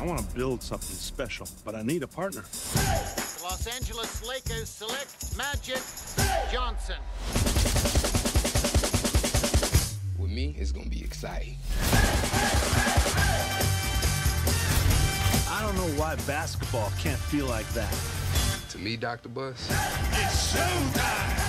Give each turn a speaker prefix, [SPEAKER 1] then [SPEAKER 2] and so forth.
[SPEAKER 1] I want to build something special, but I need a partner.
[SPEAKER 2] The Los Angeles Lakers select Magic Johnson.
[SPEAKER 3] With me, it's gonna be exciting.
[SPEAKER 1] I don't know why basketball can't feel like that.
[SPEAKER 3] To me, Dr. Bus,
[SPEAKER 4] It's showtime!